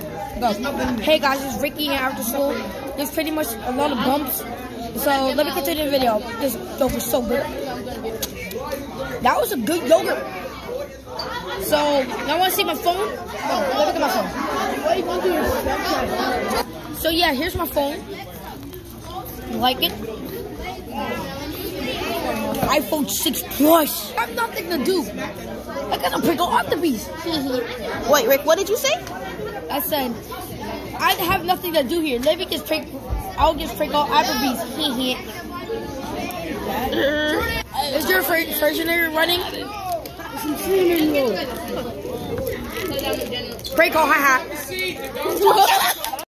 Go. Hey guys, it's Ricky here after school. There's pretty much a lot of bumps. So let me continue the video. This yogurt is so good. That was a good yogurt. So y'all want to see my phone? Oh, look at my phone. So yeah, here's my phone. You like it? iPhone 6 Plus. I have nothing to do. I gotta pick up the beast. Wait, Rick, what did you say? I said, I have nothing to do here. Let me just pick, I'll just pick up Applebee's. Is your refrigerator running? Prank call, haha.